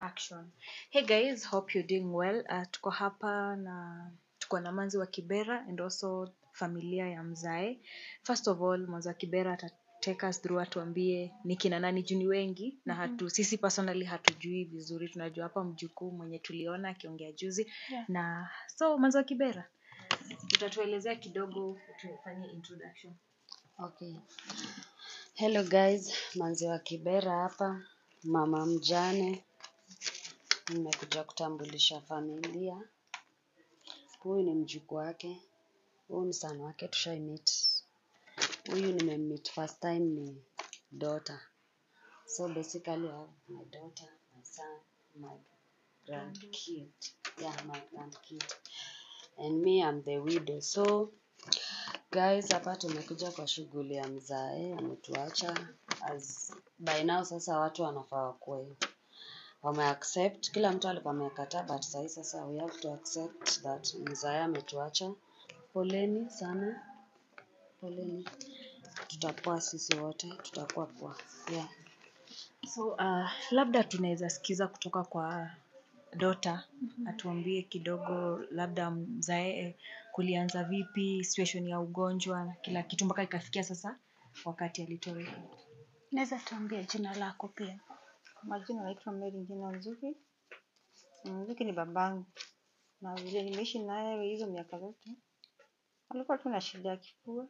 action. Hey guys, hope you're doing well. Tuko hapa na tuko na Manzi wa Kibera and also familia ya Mzae. First of all, Manzi wa Kibera take us through, atuambie ni kina nani, juu ni wengi na sisi personally hatujui vizuri. Tunajua hapa mjukuu mwenye tuliona akiongea juzi. Na so Manzi wa Kibera, utatuelezea kidogo, tufanye introduction. Okay. Hello guys, Manzi wa Kibera hapa, mama mjane. Nimekuja kutambulisha familia. Huyu ni mjukuu wake. Huyu ni son wake, tushai meet. Huyu nimemeet first time ni daughter. So basically I have my daughter, my son, my grandkid. Yeah, my grandkid. And me, I'm the widow. So guys, hapa tumekuja kwa shughuli ya Mzae, ametuacha. As by now sasa watu wanafaa wakue wame-accept. Kila mtu alikuwa amekataa, but sasa we have to accept that Mzae ametuacha. Poleni sana. Poleni. Tutakuwa sisi wote, tutakuwa poa. Yeah. So labda tunaweza sikiza kutoka kwa daughter, atuambie kidogo labda Mzae kulianza vipi, situation ya ugonjwa na kila kitu mpaka ikafikia sasa wakati alitoweka. Naweza tuambia jina lako pia? Majina naitwa Mary Ngina Nzuki. Nzuki ni babangu. Na vile nimeishi naye hizo miaka zote, alikuwa tu na shida ya kifua.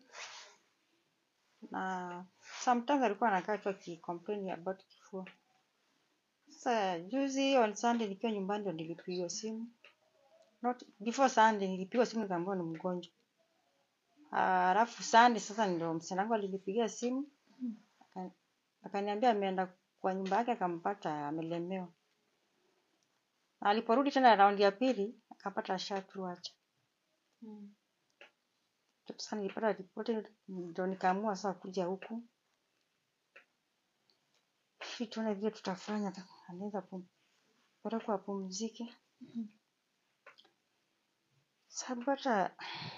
Na sometimes alikuwa anakaa tu akicomplain about kifua. Sasa juzi on Sunday nikiwa nyumbani ndo nilipigiwa simu. Not before Sunday nilipigiwa simu nikaambiwa ni mgonjwa. Alafu Sunday sasa ndio msichana wangu alinipigia simu. Akaniambia ameenda kwa nyumba yake akampata amelemewa. Na aliporudi tena raundi ya pili akapata ashatuacha. Sasa nilipata ripoti ndio nikaamua sasa kuja huku. Tuone vile tutafanya, anaweza kupelekwa apumzike. Sababu hata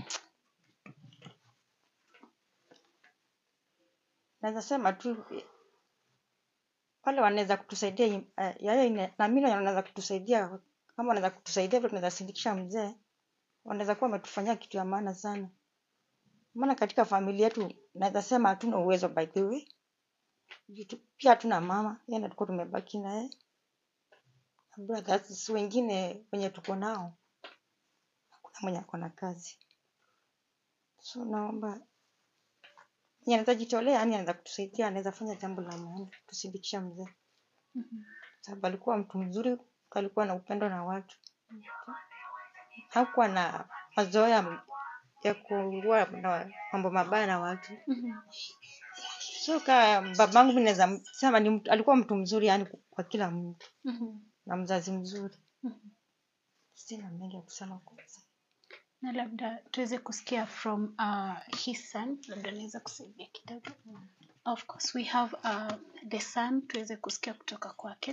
naweza sema tu wale wanaweza kutusaidia, na mimi wanaweza kutusaidia, kama wanaweza kutusaidia vile tunaweza sindikisha Mzee, wanaweza kuwa wametufanyia kitu ya maana sana. Maana katika familia yetu naweza sema hatuna uwezo by the way. Pia hatuna mama, yeye ndio tumebaki naye. Brothers wengine wenye tuko nao hakuna mwenye ako na kazi. So naomba anaweza jitolea, yani anaweza kutusaidia, anaweza fanya jambo la maana tusindikisha Mzee. Sababu alikuwa mtu mzuri, alikuwa na upendo na watu. Hakuwa na mazoea ya kuwa na mambo mabaya na watu. So kama babangu mimi naweza sema alikuwa mtu mzuri yani kwa kila mtu. Na mzazi mzuri. Sina mengi ya kusema kwanza. Na labda tuweze kusikia from his son, labda naweza kusaidia kidogo. Of course we have the son, tuweze kusikia kutoka kwake.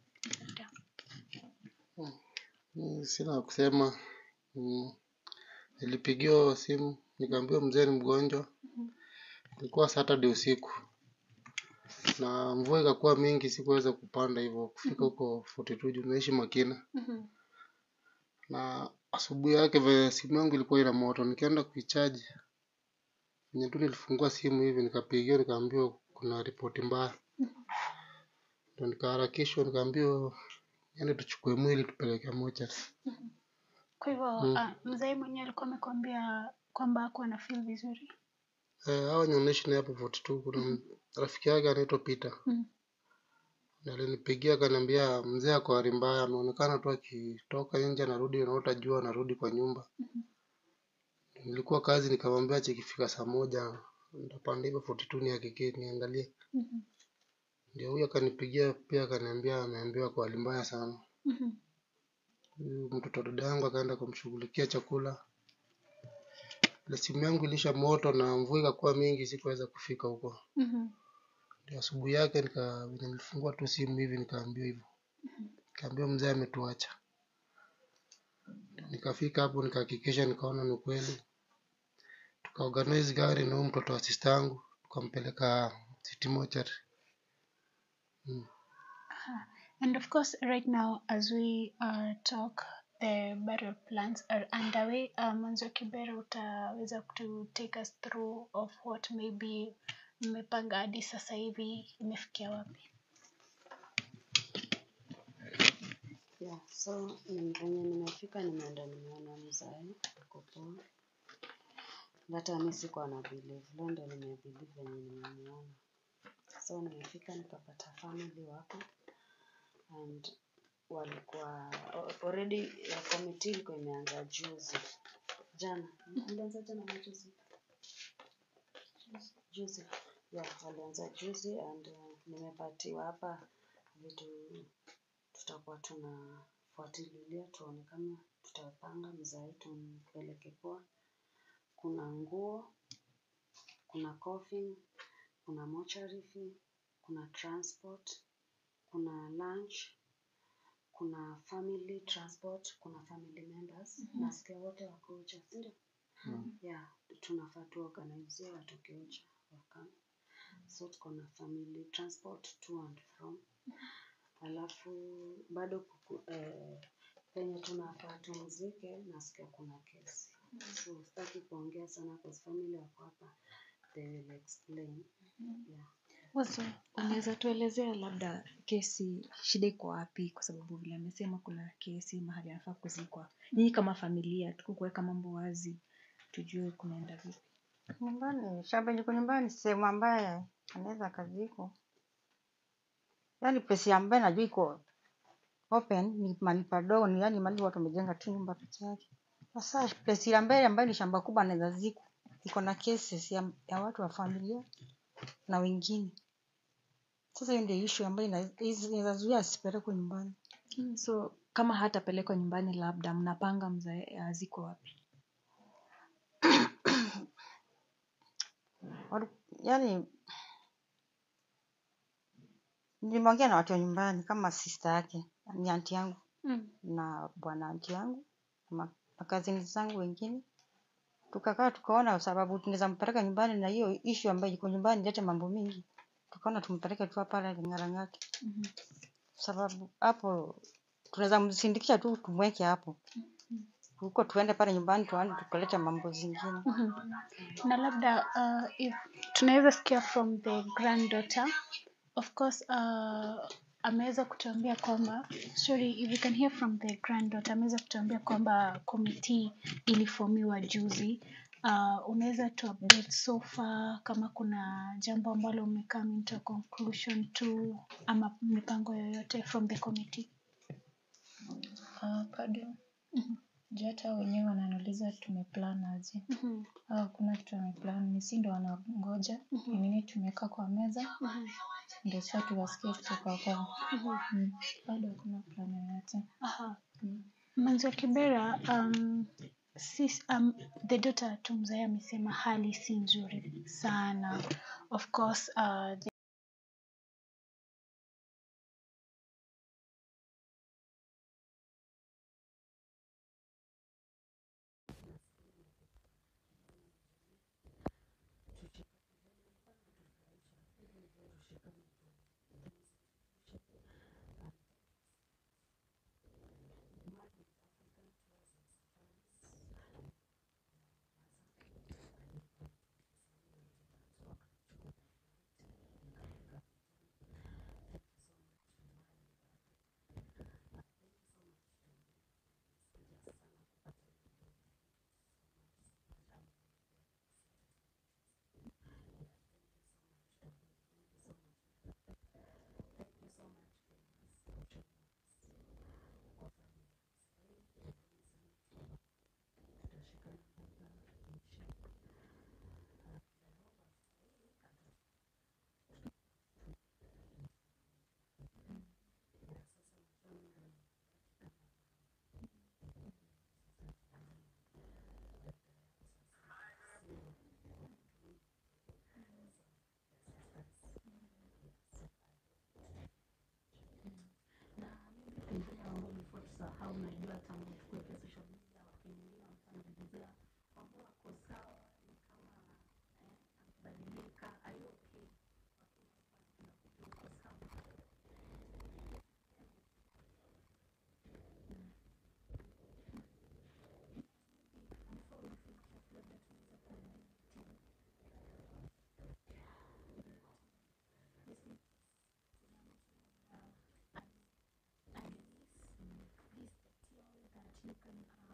Sina kusema. Nilipigiwa simu nikaambiwa Mzee ni mgonjwa. Ilikuwa Saturday usiku. Na mvua ikakuwa mingi, sikuweza kupanda hivyo kufika huko 42 Jumeishi Makina. Na asubuhi yake vile simu yangu ilikuwa ina moto, nikaenda kuicharge. Ndio nilifungua simu hivi nikapigiwa nikaambiwa kuna ripoti mbaya. Ndio nikaharakishwa nikaambiwa yani tuchukue mwili tupeleke moja. Kwa hivyo Mzee mwenyewe alikuwa amekwambia kwamba hakuwa na feel vizuri? Hao nyonishi ni hapo 42 kuna rafiki yake anaitwa Peter. Na alinipigia akaniambia Mzee ako hali mbaya, anaonekana tu akitoka nje anarudi anaota jua anarudi kwa nyumba. Nilikuwa kazi nikamwambia ikifika saa 1 nitapanda hivyo 42 nihakikishe niangalie. Ndio huyo akanipigia pia akaniambia ameambiwa kwa hali mbaya sana. Mtoto dada yangu akaenda kumshughulikia chakula. Na simu yangu ilisha moto na mvua ikakuwa mingi, sikuweza kufika huko. Ndio asubuhi yake nilifungua tu simu hivi nikaambiwa hivyo. Nikaambiwa Mzee ametuacha. Nikafika hapo nikahakikisha nikaona ni kweli. Tukaorganize gari na mtoto wa sister yangu tukampeleka City Mortuary. And of course, right now, as we talk, the burial plans are underway. Mwanzo Kibera, utaweza to take us through of what maybe mmepanga hadi sasa hivi imefikia wapi? Yeah, so venye nimefika nimeenda nimeona mzae ako poa. Hata mimi sikuwa na believe, leo ndo nimebelieve venye nimemuona. So nimefika nikapata family wako and walikuwa already committee ilikuwa imeanza juzi. Jana. Ilianza jana na juzi. Yeah, walianza juzi and nimepatiwa hapa vitu tutakuwa tunafuatilia tuone kama tutapanga mzae tumpeleke poa. Kuna nguo, kuna coffin, kuna mortuary fee, kuna transport, kuna lunch, kuna family transport, kuna family members. Nasikia wote wako Ucha, ndio? Yeah, tunafaa tuorganize watoke Ucha wakam. So tuko na family transport to and from. Alafu bado penye tunafaa tumzike nasikia kuna kesi. So sitaki kuongea sana kwa family wako hapa. They will explain. Yeah. Unaweza tuelezea labda kesi shida iko wapi, kwa sababu vile amesema kuna kesi mahali anafaa kuzikwa. Nyinyi kama familia tuko kuweka mambo wazi tujue kunaenda vipi. Nyumbani, shamba liko nyumbani, sehemu ambaye anaweza kaziko. Yaani place ambaye najua iko open ni mahali padogo, ni yaani mahali watu wamejenga tu nyumba peke yake. Sasa place ambaye ni shamba kubwa anaweza ziko. Iko na cases ya watu wa familia na wengine. Sasa hiyo ndio issue ambayo inaweza zuia asipelekwe nyumbani. So kama hatapelekwa nyumbani, labda mnapanga mzae azikwe wapi? Yaani nimeongea na watu wa nyumbani kama sister yake, ni aunti yangu na bwana aunti yangu na cousins zangu wengine. Tukakaa tukaona sababu tunaweza mpeleka nyumbani na hiyo issue ambayo iko nyumbani ilete mambo mingi. Tukaona tumpeleke tu hapa Ng'arang'ati. Sababu hapo tunaweza msindikisha tu tumweke hapo. Huko tuende pale nyumbani tuone tukaleta mambo zingine. Na labda if tunaweza sikia from the granddaughter, of course ameweza kutuambia kwamba, sorry, if you can hear from the granddaughter, ameweza kutuambia kwamba committee iliformiwa juzi. Unaweza tu update so far kama kuna jambo ambalo umecome into conclusion to ama mipango yoyote from the committee? Bado juu hata wenyewe wananiuliza tumeplan aje. Kuna kitu wameplan, ni si ndo wanangoja nini tumekaa kwa meza ndio sasa tuwasikie kutoka kwao. Bado hakuna plan yoyote. Mwanzo Kibera, the daughter to mzae amesema hali si nzuri sana. Of course you can